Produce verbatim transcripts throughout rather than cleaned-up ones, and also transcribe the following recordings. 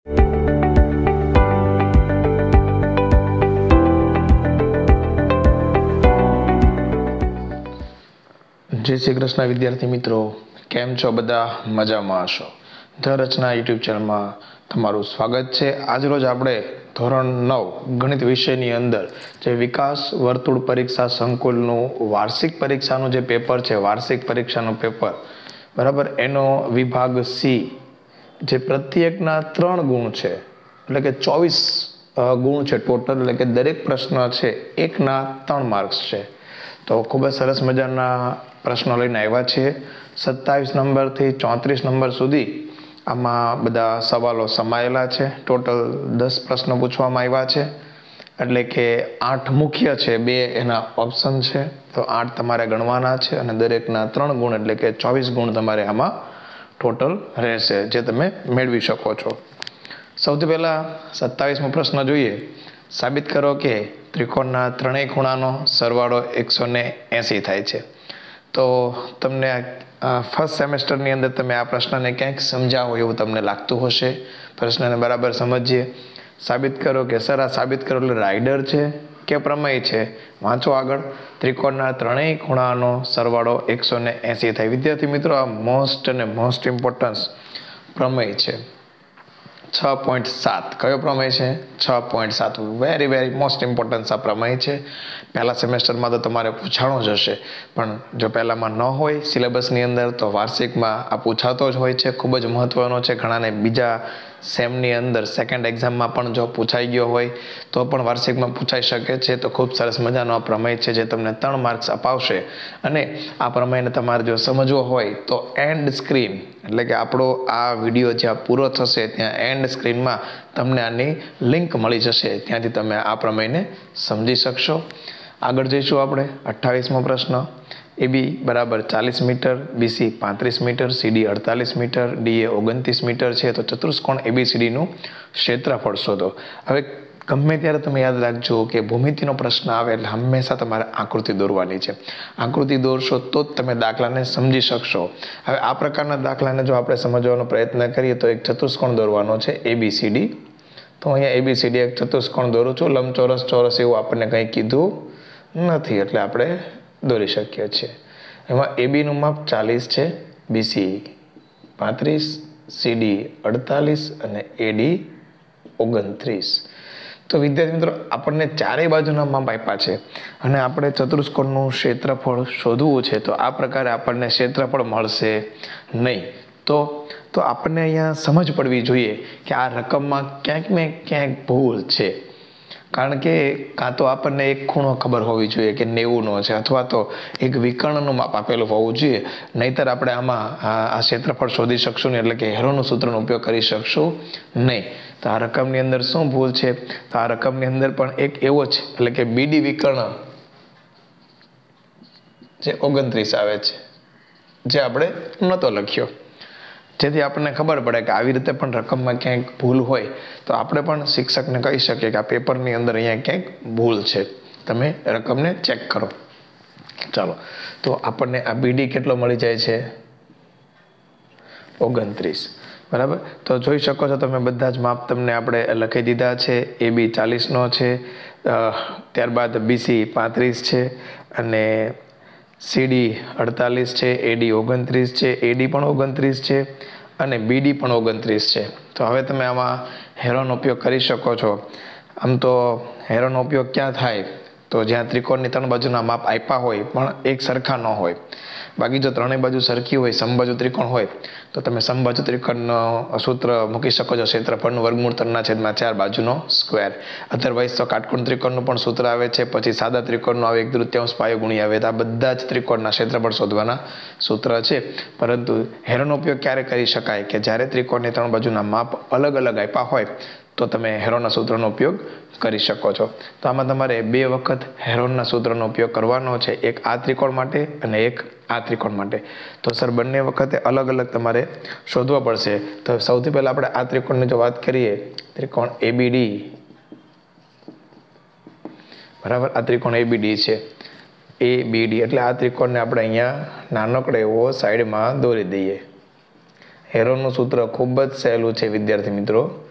जय श्री कृष्ण विद्यार्थी मित्रों, केम छो? बधा मजामां हशो। ध रचना यूट्यूब चैनल में तमारुं स्वागत है। आज रोज आपणे धोरण नौ गणित विषयनी अंदर जे विकास वर्तुळ परीक्षा संकुलनुं वार्षिक परीक्षानुं जे पेपर है, वार्षिक परीक्षानुं पेपर बराबर, एनो विभाग सी जे प्रत्येकना त्रण गुण है, एटले के चौवीस गुण है टोटल, एटले के दरेक प्रश्न है एक ना त्रण मार्क्स है। तो खूब ज सरस मजाना प्रश्नों लईने आव्या छे। सत्तावीस नंबर थी चौतरीस नंबर सुधी आमां बधा सवालों समायेला छे। टोटल दस प्रश्न पूछवामां आव्या छे, एटले के आठ मुख्य है, बे एना ऑप्शन है। तो आठ तमारे गणवाना छे अने दरेकना त्रण गुण एटले के चौवीस गुण तमारे आमां टोटल रहेशे, जे तमे मेळवी शको छो। सौथी पहेला सत्तावीसमो प्रश्न जोईए। साबित करो कि त्रिकोणना त्रणेय खूणानो सरवाळो एक सौ एंसी थाय छे। तो तमने फर्स्ट सेमेस्टरनी अंदर तमे आ प्रश्नने क्यांक समजावो एवुं तमने लागतुं हशे। प्रश्नने बराबर समझीए। साबित करो कि सर आ साबित करो એટલે રાઇડર છે કે પ્રમેય છે। વાંચો આગળ। ત્રિકોણના ત્રણેય ખૂણાનો સરવાળો એક સौ એંસી થાય। વિદ્યાર્થી મિત્રો, આ મોસ્ટ અને મોસ્ટ ઇમ્પોર્ટન્સ પ્રમેય છે। छ पॉइंट सात कयो प्रमेय है? छ पॉइंट सात वेरी वेरी मोस्ट इम्पोर्टन्स आ प्रमेय है। पहला सेमेस्टर में तो तमारे पूछाणो ज हशे, पण जो पहला में न होय सिलेबसनी अंदर तो वार्षिक में आ पूछातो ज होय छे। खूब ज महत्वनो छे। घणाने बीजा सेमनी अंदर सेकंड एक्जाम में पण जो पूछाई गयो होय तो पण वार्षिक में पूछाई शके छे। तो खूब सरस मजानो आ प्रमेय छे जे तमने त्रण मार्क्स अपावशे। अने आ प्रमेयने तमारे जो समजवो होय तो एंड स्क्रीन एटले के आपणो आ विडियो ज्यां पूरो थशे त्यां एंड स्क्रीन में तमने आनी लिंक मळी जशे, त्यांथी तमे आ प्रमेयने समजी शकशो। आगळ जईशुं आपणे। अठावीसमो प्रश्न। ए बी बराबर चालीस मीटर, बी सी पैंतीस मीटर, सी डी अड़तालीस मीटर, डी ए ओगणतीस मीटर है। तो चतुष्कोण ए बी सी डी क्षेत्रफळ शोधो। हवे गमे त्यारे तमे याद राखजो कि भूमितिनो प्रश्न आवे એટલે हमेशा तमारे आकृति दौरवानी छे। आकृति दौरशो तो ज तमे दाखलाने समजी शकशो। हवे आ प्रकारना दाखलाने जो आपणे समजવાનો प्रयत्न करीए तो एक चतुष्कोण दौरवानो छे ए बी सी डी। तो अहींया ए बी सी डी एक चतुष्कोण दौરું છું। लंबचोरस चौरस એવું આપણને કંઈ કીધું નથી એટલે આપણે દોરી શકીએ છીએ। એમાં ए बी નું માપ चालीस છે, बी सी पैंतीस, सी डी अड़तालीस અને ए डी ओगणतीस। तो विद्यार्थी मित्रों, आपने चारे बाजुना माप आप्या छे अने आपणे चतुष्कोणनुं क्षेत्रफळ शोधवुं छे। तो आ प्रकारे आपणे क्षेत्रफळ मळशे नहीं। तो तो आपने अहींया समज पड़वी जोईए कि आ रकममां क्यांक ने क्यांक भूल छे। कारण के कां तो आपने एक खूणो खबर होवी जोईए कि नेवु नो छे, अथवा तो एक विकर्णनुं माप आपेલું होवुं जोईए, नहींतर आपणे आमां आ क्षेत्रफळ शोधी शकशुं नहीं, एटले के हेरोनो सूत्रनो उपयोग करी शकशुं नहीं। तो आ रकमनी अंदर शुं भूल छे? तो आ रकमनी अंदर पण एक एवो छे, एटले के बीडी विकर्ण जे ओगणतीस आवे छे, जे आपणे नतो लख्यो, જેથી આપણને ખબર પડે કે આવી રીતે પણ રકમમાં ક્યાંક ભૂલ હોય તો આપણે પણ શિક્ષકને કહી શકીએ કે આ પેપરની અંદર અહીંયા ક્યાંક ભૂલ છે, તમે રકમને ચેક કરો। ચાલો, તો આપણને આ બીડી કેટલો મળી જાય છે? ઓગણત્રીસ, બરાબર। તો જોઈ શકો છો તમે બધા જ માપ તમને આપણે લખી દીધા છે। એ બી ચાલીસનો છે, ત્યારબાદ બીસી પાંત્રીસ છે અને सीडी अड़तालीस है, एडी ओगणतीस है, एडी पण ओगणतीस है અને बीडी पण ओगणतीस है। तो हवे तमे आमां हेरोनो उपयोग करी शको छो। आम तो हेरोनो उपयोग क्या थाय? तो ज्यां त्रिकोणनी त्रण बाजुना माप आप्या होय पण एक सरखा न होय, बाकी जो त्रणेय बाजू सरखी होय, समबाजू त्रिकोण होय तो तमे समबाजू त्रिकोणनो सूत्र मूकी शको छो, क्षेत्रफळनुं वर्गमूळ त्रणना छेदमां चार बाजूनो स्क्वेर। अदरवाइज तो काटकोण त्रिकोणनुं पण सूत्र आवे छे, पछी सादा त्रिकोणनुं आवे एक तृतीयांश पायो गुणी आवे। तो आ बधा ज त्रिकोणना क्षेत्रफळ शोधवाना सूत्र छे। परंतु हेरोनो उपयोग क्यारे करी शकाय कि ज्यारे त्रिकोणनी त्रण बाजुना माप अलग अलग आप्या होय तो तमे हेरोना सूत्रनो उपयोग करी शको छो। तो आमां तमारे बे वखत हेरोना सूत्रनो उपयोग करवानो छे, एक आ त्रिकोण माटे अने एक आ त्रिकोण माटे। तो सर बंने वखते अलग अलग तमारे शोधवा पड़शे। तो सौथी पहेला आपणे आ त्रिकोणनी जो वात करीए, त्रिकोण ए बी डी, बराबर, आ त्रिकोण ए बी डी छे। ए बी डी एटले आ त्रिकोणने आपणे अहींया नानकड़ो एवो साइडमां दोरी दઈએ। हेरोનું सूत्र खूब ज सहेલું छे विद्यार्थी मित्रों।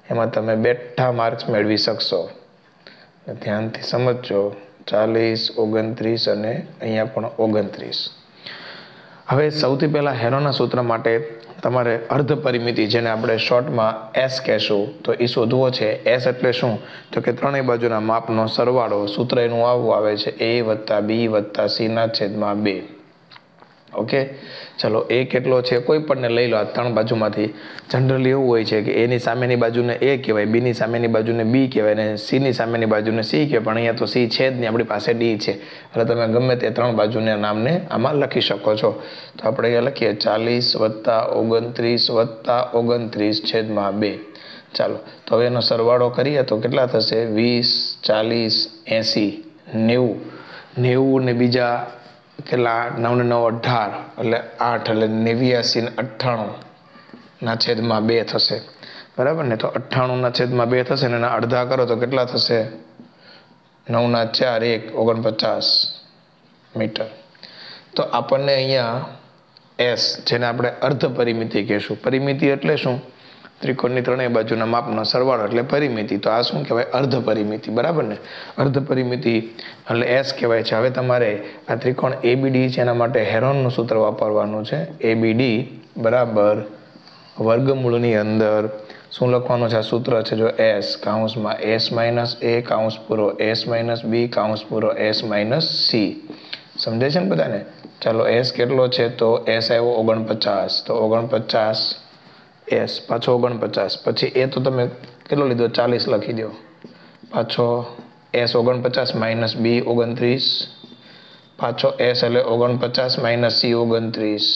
એમાં તમે બેઠા માર્ક્સ મેળવી શકશો. ધ્યાનથી સમજજો. ચાલીસ, ઓગણત્રીસ અને અહીંયા પણ ઓગણત્રીસ. હવે સૌથી પહેલાં હેરોના સૂત્ર માટે તમારે અર્ધ પરિમિતિ, જેને આપણે શોર્ટમાં એસ કહેશું, તો એ શોધવો છે. એસ એટલે શું? તો કે ત્રણેય બાજુના માપનો સરવાળો. સૂત્ર એનું આવું આવે છે, એ વત્તા બી વત્તા સીના છેદમાં બે. ઓકે, ચલો એ કેટલો છે કોઈ પણને લઈ લો. આ ત્રણ બાજુમાંથી જનરલી એવું હોય છે કે એની સામેની બાજુને એ કહેવાય, બીની સામેની બાજુને બી કહેવાય અને સીની સામેની બાજુને સી કહેવાય. પણ અહીંયા તો સી છે જ નહીં, આપણી પાસે ડી છે. એટલે તમે ગમે તે ત્રણ બાજુના નામને આમાં લખી શકો છો. તો આપણે અહીંયા લખીએ ચાલીસ વત્તા ઓગણત્રીસ વત્તા ઓગણત્રીસ છેદમાં બે. ચાલો તો હવે એનો સરવાળો કરીએ તો કેટલા થશે? વીસ, ચાલીસ, એંસી, નેવું. નેવું ને બીજા કેટલા? નવ ને નવ અઢાર, એટલે આઠ, એટલે નેવ્યાસી ને અઠ્ઠાણું ના છેદમાં બે થશે. બરાબર ને? તો અઠ્ઠાણું ના છેદમાં બે થશે ને એના અડધા કરો તો કેટલા થશે? નવ ના ચાર એક, ઓગણપચાસ મીટર. તો આપણને અહીંયા એસ, જેને આપણે અર્ધ પરિમિતિ કહેશું. પરિમિતિ એટલે શું? ત્રિકોણની ત્રણેય બાજુના માપનો સરવાળો એટલે પરિમિતિ. તો આ શું કહેવાય? અર્ધ પરિમિતિ. બરાબર ને? અર્ધ પરિમિતિ એટલે એસ કહેવાય છે. હવે તમારે આ ત્રિકોણ એબીડી છે, એના માટે હેરોનનું સૂત્ર વાપરવાનું છે. એબીડી બરાબર વર્ગમૂળની અંદર શું લખવાનું છે? આ સૂત્ર છે જો એસ કાઉન્સમાં એસ માઇનસ એ કાઉન્સ પૂરો એસ માઇનસ બી કાઉન્સ પૂરો એસ માઇનસ સી. સમજાય છે ને બધાને? ચાલો એસ કેટલો છે? તો એસ આવ્યો ઓગણપચાસ. તો ઓગણપચાસ એસ પાછો ઓગણપચાસ. પછી એ તો તમે કેટલો લીધો? ચાલીસ લખી દો. પાછો એસ ઓગણપચાસ માઇનસ બી ઓગણત્રીસ. પાછો એસ એટલે ઓગણપચાસ માઇનસ સી ઓગણત્રીસ.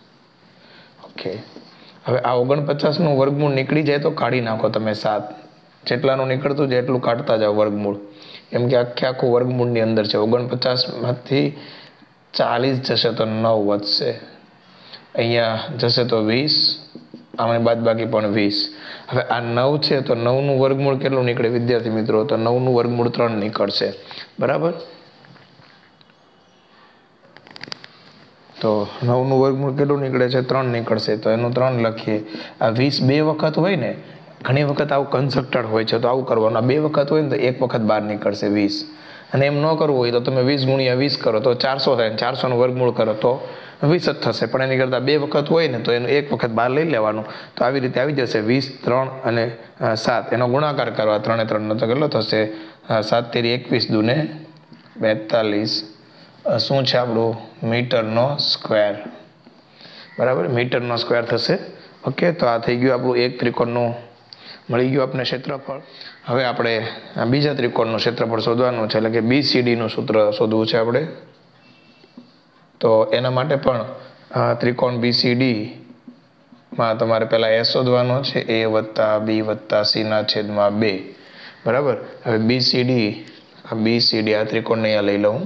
ઓકે, હવે આ ઓગણપચાસનું વર્ગમૂળ નીકળી જાય તો કાઢી નાખો તમે સાત. જેટલાનું નીકળતું જાય એટલું કાઢતા જાઓ વર્ગમૂળ. કેમ કે આખે આખું વર્ગમૂળની અંદર છે. ઓગણપચાસમાંથી ચાલીસ જશે તો નવ વધશે. અહીંયા જશે તો વીસ, આમાં બાદ બાકી પણ વીસ. હવે આ નવ છે તો નવનું વર્ગમૂળ કેટલું નીકળે વિદ્યાર્થી મિત્રો? તો નવનું વર્ગમૂળ ત્રણ નીકળશે. બરાબર? તો નવનું વર્ગમૂળ કેટલું નીકળે છે? ત્રણ નીકળશે. તો એનું ત્રણ લખીએ. આ વીસ બે વખત હોય ને, ઘણી વખત આવું કન્સ્ટ્રક્ટેડ હોય છે તો આવું કરવાનું. આ બે વખત હોય ને તો એક વખત બહાર નીકળશે વીસ. અને એમ ન કરવું હોય તો તમે વીસ ગુણ્યા વીસ કરો તો ચારસો થાય. ચારસોનું વર્ગમૂળ કરો તો વીસ જ થશે. પણ એની કરતાં બે વખત હોય ને તો એનું એક વખત બહાર લઈ લેવાનું. તો આવી રીતે આવી જશે વીસ, ત્રણ અને સાત. એનો ગુણાકાર કરવા ત્રણે ત્રણનો તો કેટલો થશે? સાત તેરી એકવીસ, દુને બેતાલીસ. શું છે આપણું? મીટરનો સ્ક્વેર. બરાબર? મીટરનો સ્ક્વેર થશે. ઓકે, તો આ થઈ ગયું આપણું એક ત્રિકોણનું મળી ગયું આપણે ક્ષેત્રફળ. હવે આપણે આ બીજા ત્રિકોણનું ક્ષેત્રફળ શોધવાનું છે, એટલે કે બીસીડીનું સૂત્ર શોધવું છે આપણે. તો એના માટે પણ ત્રિકોણ બીસીડીમાં તમારે પહેલાં એસ શોધવાનો છે, એ વત્તા બી વત્તા સીના છેદમાં બે. બરાબર? હવે બીસીડી આ બીસીડી આ ત્રિકોણને અહીંયા લઈ લઉં.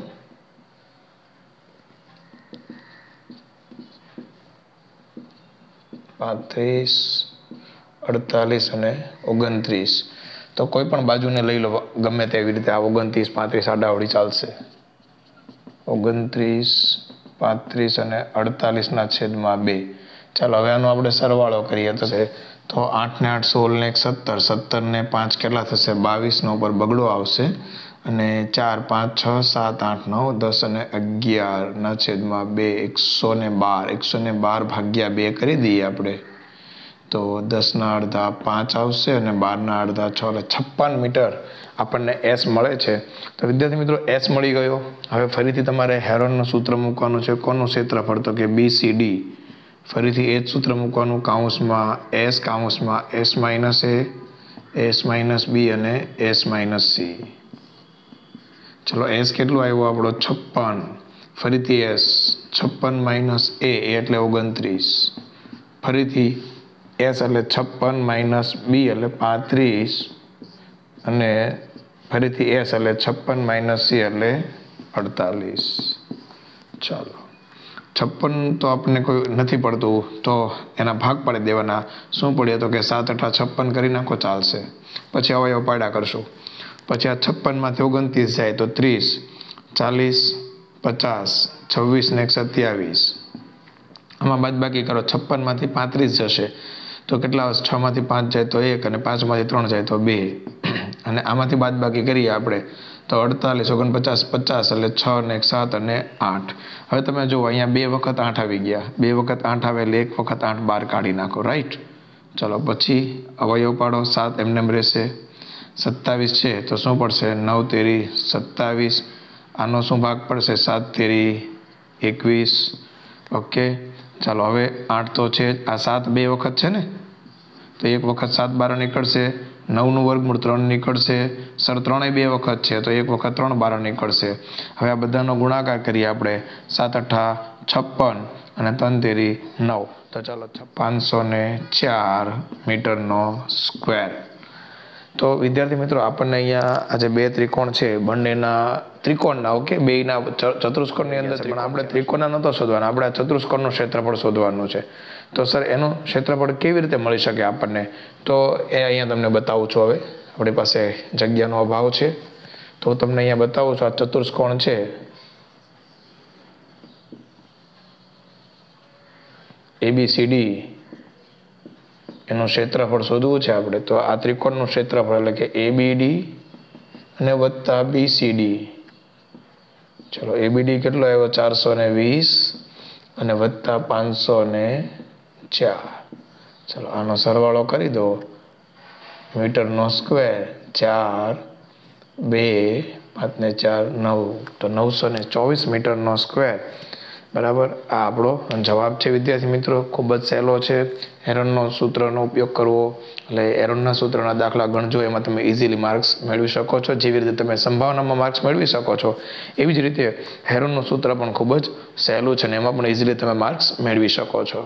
પાંત્રીસ, અડતાલીસ અને ઓગણત્રીસ. તો કોઈ પણ બાજુને લઈ લો, ગમે તેવી રીતે. આ ઓગણત્રીસ, પાંત્રીસ આડાવડી ચાલશે. ઓગણત્રીસ, પાંત્રીસ અને અડતાલીસના છેદમાં બે. ચાલો હવે આનો આપણે સરવાળો કરીએ તો તો આઠ ને આઠ સોળ ને એક સત્તર. સત્તર ને પાંચ કેટલા થશે? બાવીસનો ઉપર બગડો આવશે. અને ચાર, પાંચ, છ, સાત, આઠ, નવ, દસ અને અગિયારના છેદમાં બે. એકસો ને બાર. એકસો ને બાર ભાગ્યા બે કરી દઈએ આપણે. તો દસના અડધા પાંચ આવશે અને બારના અડધા છ, એટલે છપ્પન મીટર આપણને એસ મળે છે. તો વિદ્યાર્થી મિત્રો એસ મળી ગયો. હવે ફરીથી તમારે હેરોનનું સૂત્ર મૂકવાનું છે. કોનું ક્ષેત્રફળ? તો કે બીસીડી. ફરીથી એ જ સૂત્ર મૂકવાનું. કાઉન્સમાં એસ કાઉન્સમાં S minus A, S minus B અને એસ માઇનસ સી. ચલો એસ કેટલું આવ્યો આપણો? છપ્પન. ફરીથી એસ છપ્પન માઇનસ એ એટલે ઓગણત્રીસ. ફરીથી એસ એટલે છપ્પન માઇનસ બી એટલે પાંત્રીસ. અને ફરીથી એસ એટલે છપ્પન માઇનસ સી એટલે અડતાલીસ. ચાલો છપ્પન તો આપણને કોઈ નથી પડતું તો એના ભાગ પાડી દેવાના. શું પડ્યું? તો કે સાત અઠા છપ્પન કરી નાખો, ચાલશે. પછી અવયવ પાડ્યા કરશું. પછી આ છપ્પનમાંથી ઓગણત્રીસ જાય તો ત્રીસ, ચાલીસ, પચાસ, છવ્વીસ ને એક સત્યાવીસ. આમાં બાદ બાકી કરો. છપ્પનમાંથી પાંત્રીસ જશે તો કેટલા છમાંથી પાંચ જાય તો એક અને પાંચમાંથી ત્રણ જાય તો બે અને આમાંથી બાદ બાકી કરીએ આપણે તો અડતાલીસ ઓગણપચાસ પચાસ એટલે છ ને એક સાત અને આઠ. હવે તમે જુઓ અહીંયા બે વખત આઠ આવી ગયા, બે વખત આઠ આવે એટલે એક વખત આઠ બહાર કાઢી નાખો, રાઈટ. ચલો પછી અવયવ પાડો, સાત એમને એમ રહેશે. સત્તાવીસ છે તો શું પડશે? નવ તેરી સત્તાવીસ. આનો શું ભાગ પડશે? સાત તેરી એકવીસ. ઓકે ચાલો હવે આઠ તો છે જ, આ સાત બે વખત છે ને તો એક વખત સાત બાર નીકળશે. નવનું વર્ગમૂળ ત્રણ નીકળશે. સર ત્રણેય બે વખત છે તો એક વખત ત્રણ બાર નીકળશે. હવે આ બધાનો ગુણાકાર કરીએ આપણે. સાત અઠ્ઠા છપ્પન અને ત્રણ તેરી નવ. તો ચાલો પાંચસો ને ચાર મીટરનો સ્ક્વેર. તો વિદ્યાર્થી મિત્રો આપણને અહીંયા આ જે બે ત્રિકોણ છે બંનેના ત્રિકોણના ઓકે બેયના ચતુષ્કોણની અંદર પણ આપણે ત્રિકોણના નહોતો શોધવાના, આપણે આ ચતુષ્કોણનું ક્ષેત્રફળ શોધવાનું છે. તો સર એનું ક્ષેત્રફળ કેવી રીતે મળી શકે આપણને? તો એ અહીંયા તમને બતાવું છું. હવે આપણી પાસે જગ્યાનો અભાવ છે તો હું તમને અહીંયા બતાવું છું. આ ચતુષ્કોણ છે એબીસીડી, એનું ક્ષેત્રફળ શોધવું છે આપણે. તો આ ત્રિકોણનું ક્ષેત્રફળ એટલે કે એબીડી અને વત્તા બીસીડી. ચલો એબીડી કેટલો આવ્યો? ચારસો ને વીસ અને વત્તા પાંચસો ને ચાર. ચલો આનો સરવાળો કરી દો. મીટરનો સ્ક્વેર ચાર બે પાંચ ને ચાર નવ, તો નવસો ને ચોવીસ મીટરનો સ્ક્વેર બરાબર. આ આપણો જવાબ છે વિદ્યાર્થી મિત્રો. ખૂબ જ સહેલો છે. હેરોનનો સૂત્રનો ઉપયોગ કરવો એટલે હેરોનના સૂત્રના દાખલા ગણજો, એમાં તમે ઇઝીલી માર્ક્સ મેળવી શકો છો. જેવી રીતે તમે સંભાવનામાં માર્ક્સ મેળવી શકો છો એવી જ રીતે હેરોનનું સૂત્ર પણ ખૂબ જ સહેલું છે અને એમાં પણ ઇઝીલી તમે માર્ક્સ મેળવી શકો છો.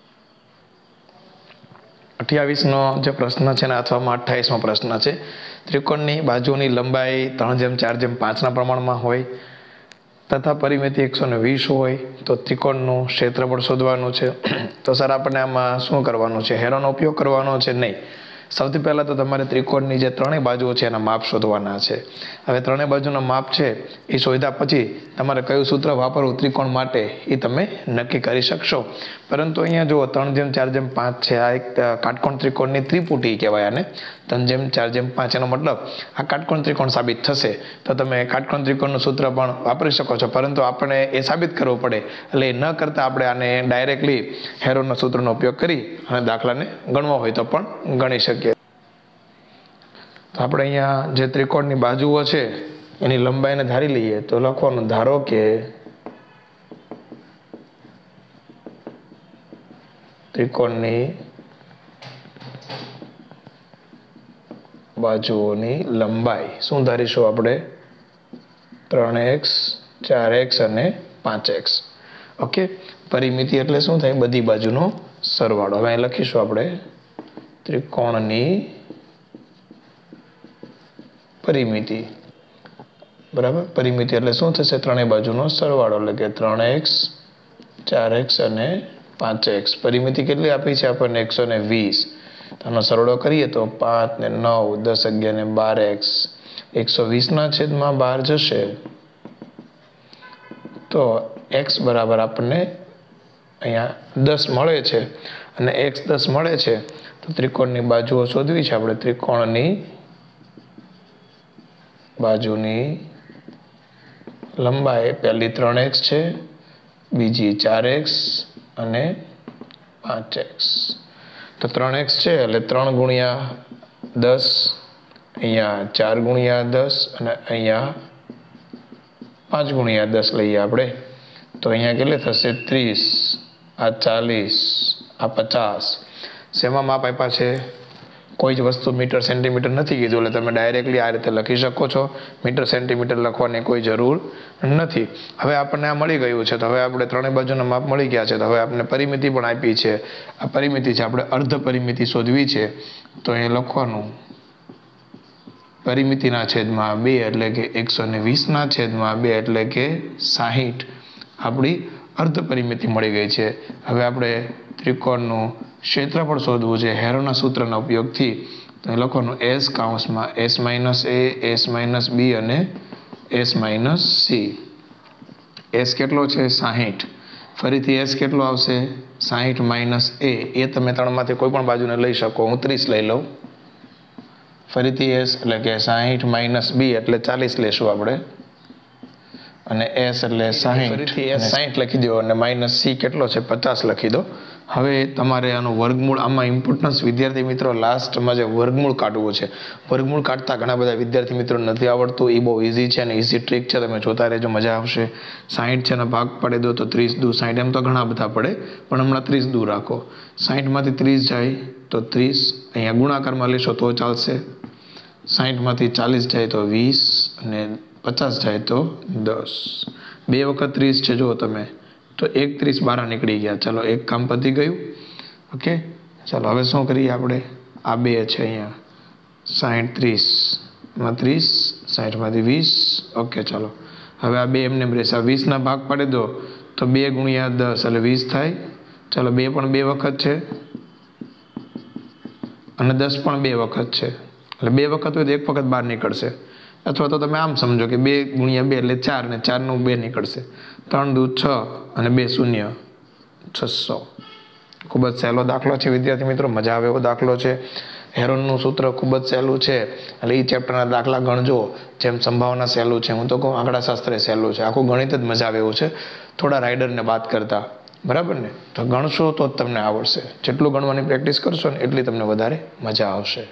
અઠ્યાવીસનો જે પ્રશ્ન છે ને અથવામાં અઠ્ઠાવીસમો પ્રશ્ન છે. ત્રિકોણની બાજુની લંબાઈ ત્રણ જેમ ચાર જેમ પાંચના પ્રમાણમાં હોય તથા પરિમિતિ એકસો ને વીસ હોય તો ત્રિકોણનું ક્ષેત્રફળ શોધવાનું છે. તો સર આપણને આમાં શું કરવાનું છે? હેરોનો ઉપયોગ કરવાનો છે? નહીં. સૌથી પહેલાં તો તમારે ત્રિકોણની જે ત્રણેય બાજુઓ છે એના માપ શોધવાના છે. હવે ત્રણેય બાજુના માપ છે એ શોધ્યા પછી તમારે કયું સૂત્ર વાપરવું ત્રિકોણ માટે એ તમે નક્કી કરી શકશો. પરંતુ અહીંયા જુઓ ત્રણ જેમ ચાર જેમ પાંચ છે, આ એક કાટકોણ ત્રિકોણની ત્રિપુટી કહેવાય આને. ત્રણ જેમ ચાર જેમ પાંચ એનો મતલબ આ કાટકોણ ત્રિકોણ સાબિત થશે તો તમે કાટકોણ ત્રિકોણનું સૂત્ર પણ વાપરી શકો છો. પરંતુ આપણે એ સાબિત કરવું પડે એટલે ન કરતાં આપણે આને ડાયરેક્ટલી હેરોનના સૂત્રનો ઉપયોગ કરી અને દાખલાને ગણવો હોય તો પણ ગણી શકીએ. તો આપણે અહીંયા જે ત્રિકોણની બાજુઓ છે એની લંબાઈને ધારી લઈએ તો લખવાનું, ધારો કે ત્રિકોણની બાજુઓની લંબાઈ શું ધારીશું આપણે? ત્રણ એક્સ ચાર એક્સ અને પાંચ એક્સ. ઓકે પરિમિતિ એટલે શું થાય? બધી બાજુનો સરવાળો. હવે અહીં લખીશું આપણે ત્રિકોણની પરિમિતિ બરાબર. પરિમિતિ એટલે શું થશે? ત્રણેય બાજુનો સરવાળો એટલે કે ત્રણ એક્સ ચાર એક્સ અને પાંચ એક્સ. પરિમિતિ કેટલી આપી છે આપણને? એકસો ને વીસ. આનો સરવાળો કરીએ તો પાંચ ને નવ દસ અગિયાર ને બાર એક્સ. એકસો વીસના છેદમાં બાર જશે તો એક્સ બરાબર આપણને અહીંયા દસ મળે છે અને એક્સ દસ મળે છે. તો ત્રિકોણની બાજુઓ શોધવી છે આપણે. ત્રિકોણની બાજુની લંબાઈ પહેલી ત્રણ એક્સ છે, બીજી ચાર એક્સ અને પાંચ એક્સ. તો ત્રણ એક્સ છે એટલે ત્રણ ગુણ્યા દસ, અહીંયા ચાર ગુણ્યા દસ અને અહીંયા પાંચ ગુણ્યા દસ લઈએ આપણે તો અહીંયા કેટલી થશે? ત્રીસ. આ ચાલીસ, આ પચાસ. શેમાં માપ આપ્યા છે? કોઈ જ વસ્તુ મીટર સેન્ટીમીટર નથી કીધું એટલે તમે ડાયરેક્ટલી આ રીતે લખી શકો છો. મીટર સેન્ટીમીટર લખવાની કોઈ જરૂર નથી. હવે આપણને આ મળી ગયું છે તો હવે આપણે ત્રણેય બાજુના માપ મળી ગયા છે તો હવે આપણે પરિમિતિ પણ આપી છે. આ પરિમિતિ છે આપણે અર્ધ પરિમિતિ શોધવી છે તો એ લખવાનું પરિમિતિના છેદમાં બે એટલે કે એકસો ને વીસના છેદમાં બે એટલે કે સાહીઠ આપણી અર્ધ પરિમિતિ મળી ગઈ છે. હવે આપણે ત્રિકોણનું ક્ષેત્રફળ શોધવું છે હેરોના સૂત્રના ઉપયોગથી. તો એ લખવાનું એસ કાઉન્સમાં S minus A, S minus B અને એસ માઇનસ સી. એસ કેટલો છે? સાહીઠ. ફરીથી એસ કેટલો આવશે સાહીઠ માઇનસ એ એ તમે ત્રણમાંથી કોઈ પણ બાજુને લઈ શકો. હું ત્રીસ લઈ લઉં. ફરીથી એસ એટલે કે સાહીઠ માઇનસ બી એટલે ચાલીસ લેશું આપણે, અને એસ એટલે સાહીઠ ફરીથી એસ સાહીઠ લખી દો અને માઇનસ સી કેટલો છે પચાસ લખી દો. હવે તમારે આનું વર્ગમૂળ, આમાં ઇમ્પોર્ટન્સ વિદ્યાર્થી મિત્રો લાસ્ટમાં જે વર્ગમૂળ કાઢવું છે. વર્ગમૂળ કાઢતા ઘણા બધા વિદ્યાર્થી મિત્રો નથી આવડતું. એ બહુ ઇઝી છે અને ઇઝી ટ્રીક છે, તમે જોતા રહેજો, મજા આવશે. સાહીઠ છે ને ભાગ પાડી દો તો ત્રીસ દુ સાહીઠ, એમ તો ઘણા બધા પડે પણ હમણાં ત્રીસ દૂર રાખો. સાહીઠમાંથી ત્રીસ જાય તો ત્રીસ, અહીંયા ગુણાકારમાં લેશો તો ચાલશે. સાહીઠમાંથી ચાલીસ જાય તો વીસ અને પચાસ જાય તો દસ. બે વખત ત્રીસ છે જુઓ તમે, તો એક ત્રીસ બાર નીકળી ગયા. ચાલો એક કામ પતી ગયું. ઓકે, ચાલો હવે શું કરીએ આપણે? આ બે છે અહીંયા સાહીઠ ત્રીસમાં ત્રીસ, સાહીઠમાંથી વીસ. ઓકે, ચાલો હવે આ બે એમને રહેશે. આ વીસના ભાગ પાડી દો તો બે ગુણ્યા દસ એટલે વીસ થાય. ચાલો બે પણ બે વખત છે અને દસ પણ બે વખત છે, એટલે બે વખત હોય તો એક વખત બહાર નીકળશે. અથવા તો તમે આમ સમજો કે બે ગુણ્યા બે એટલે ચાર ને ચારનું બે નીકળશે. ત્રણ દુ છ અને બે શૂન્ય, છસો. ખૂબ જ સહેલો દાખલો છે વિદ્યાર્થી મિત્રો, મજા આવે એવો દાખલો છે. હેરોનનું સૂત્ર ખૂબ જ સહેલું છે, એટલે એ ચેપ્ટરના દાખલા ગણજો. જેમ સંભાવના સહેલું છે, હું તો કહું આંકડાશાસ્ત્ર સહેલું છે. આખું ગણિત જ મજા આવે એવું છે, થોડા રાઇડરને બાદ કરતા. બરાબર ને? તો ગણશો તો જ તમને આવડશે. જેટલું ગણવાની પ્રેક્ટિસ કરશો ને એટલી તમને વધારે મજા આવશે.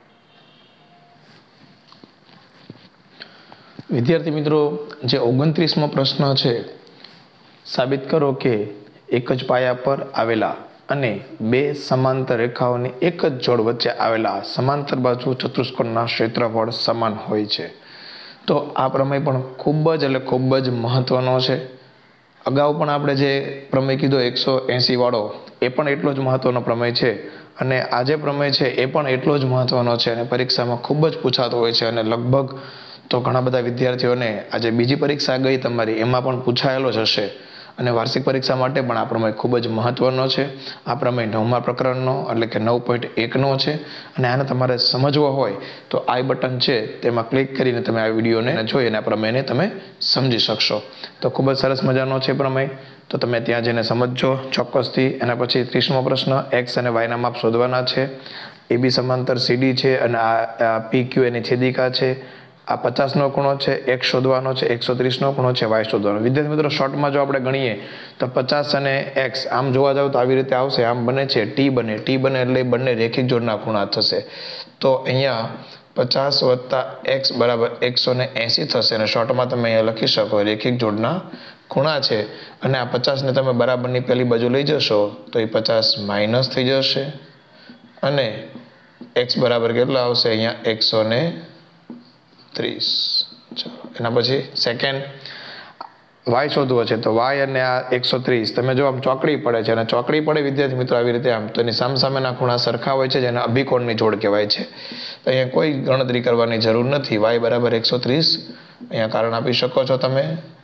વિદ્યાર્થી મિત્રો, જે ઓગણત્રીસમો પ્રશ્ન છે, સાબિત કરો કે એક જ પાયા પર આવેલા અને બે સમાંતર રેખાઓની એક જ જોડ વચ્ચે આવેલા સમાંતર બાજુ ચતુષ્કોણના ક્ષેત્રફળ સમાન હોય છે. તો આ પ્રમેય પણ ખૂબ જ એટલે ખૂબ જ મહત્વનો છે. અગાઉ પણ આપણે જે પ્રમેય કીધો એકસો એંસી વાળો, એ પણ એટલો જ મહત્વનો પ્રમેય છે. અને આ જે પ્રમેય છે એ પણ એટલો જ મહત્વનો છે અને પરીક્ષામાં ખૂબ જ પૂછાતો હોય છે. અને લગભગ તો ઘણા બધા વિદ્યાર્થીઓને આજે બીજી પરીક્ષા ગઈ તમારી, એમાં પણ પૂછાયેલો જ હશે. અને વાર્ષિક પરીક્ષા માટે પણ આ પ્રમેય ખૂબ જ મહત્વનો છે. આ પ્રમેય નવમા પ્રકરણનો એટલે કે નવ પોઈન્ટ એકનો છે. અને આને તમારે સમજવો હોય તો આઈ બટન છે તેમાં ક્લિક કરીને તમે આ વિડીયોને જોઈ અને આ પ્રમેયને તમે સમજી શકશો. તો ખૂબ જ સરસ મજાનો છે પ્રમેય, તો તમે ત્યાં જઈને સમજજો ચોક્કસથી. એના પછી ત્રીસમો પ્રશ્ન, એક્સ અને વાયના માપ શોધવાના છે. એ બી સમાંતર સીડી છે અને આ પી ક્યુ એની છેદિકા છે. આ પચાસનો ખૂણો છે, એક્સ શોધવાનો છે. એકસો ત્રીસનો ખૂણો છે, વાય શોધવાનો. વિદ્યાર્થી મિત્રો, શોર્ટમાં જો આપણે ગણીએ તો પચાસ અને એક્સ આમ જોવા જાવ તો આવી રીતે આવશે. આમ બને છે ટી બને, ટી બને એટલે બંને રેખિક જોડના ખૂણા થશે. તો અહીંયા પચાસ વત્તા એક્સ બરાબર એકસો ને એંસી થશે. અને શોર્ટમાં તમે અહીંયા લખી શકો રેખિક જોડના ખૂણા છે. અને આ પચાસને તમે બરાબરની પહેલી બાજુ લઈ જશો તો એ પચાસ માઇનસ થઈ જશે. અને એક્સ બરાબર કેટલા આવશે અહીંયા એકસો ને ત્રીસ. ચાલો એના પછી સેકન્ડ વાય શોધવો છે. તો વાય અને આ એકસો ત્રીસ તમે જો આમ ચોકડી પડે છે, અને ચોકડી પડે વિદ્યાર્થી મિત્રો આવી રીતે આમ, તો એની સામસામેના ખૂણા સરખા હોય છે, જેને અભિકોણની જોડ કહેવાય છે. તો અહીંયા કોઈ ગણતરી કરવાની જરૂર નથી. વાય બરાબર એકસો ત્રીસ અહીંયા કારણ આપી શકો છો તમે,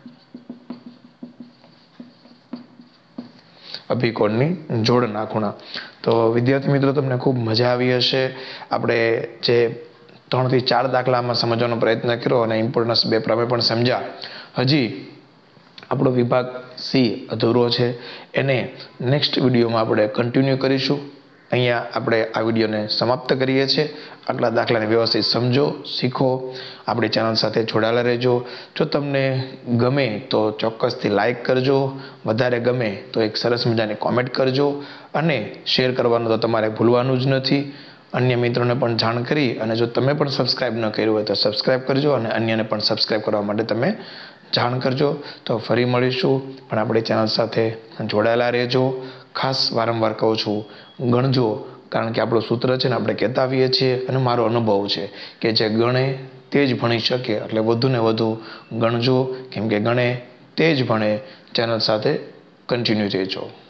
અભિકોણની જોડના ખૂણા. તો વિદ્યાર્થી મિત્રો, તમને ખૂબ મજા આવી હશે. આપણે જે ત્રણથી ચાર દાખલામાં સમજવાનો પ્રયત્ન કર્યો અને ઇમ્પોર્ટન્સ બે પ્રમેય પણ સમજ્યા. હજી આપણો વિભાગ સી અધૂરો છે, એને નેક્સ્ટ વિડીયોમાં આપણે કન્ટિન્યુ કરીશું. અહીંયા આપણે આ વિડીયોને સમાપ્ત કરીએ છીએ. આટલા દાખલાને વ્યવસ્થિત સમજો, શીખો, આપણી ચેનલ સાથે જોડાયેલા રહેજો. જો તમને ગમે તો ચોક્કસથી લાઈક કરજો, વધારે ગમે તો એક સરસ મજાની કોમેન્ટ કરજો, અને શેર કરવાનું તો તમારે ભૂલવાનું જ નથી. અન્ય મિત્રોને પણ જાણ કરી, અને જો તમે પણ સબસ્ક્રાઈબ ન કર્યું હોય તો સબસ્ક્રાઈબ કરજો, અને અન્યને પણ સબસ્ક્રાઈબ કરવા માટે તમે જાણ કરજો. તો ફરી મળીશું, પણ આપણી ચેનલ સાથે જોડાયેલા રહેજો. ખાસ વારંવાર કહું છું, ગણજો, કારણ કે આપણું સૂત્ર છે ને આપણે કહેતા આવીએ છીએ, અને મારો અનુભવ છે કે જે ગણે તે જ ભણી શકે. એટલે વધુ ને વધુ ગણજો, કેમ કે ગણે તે જ ભણે. ચેનલ સાથે કન્ટિન્યુ રહેજો.